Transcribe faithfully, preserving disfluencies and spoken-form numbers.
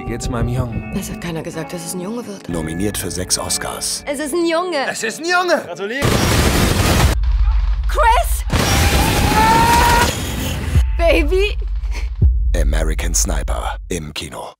geht's meinem Jungen? Es hat keiner gesagt, dass es ein Junge wird. Nominiert für sechs Oscars. Es ist ein Junge. Es ist ein Junge! Gratuliere! Chris! Baby! American Sniper im Kino.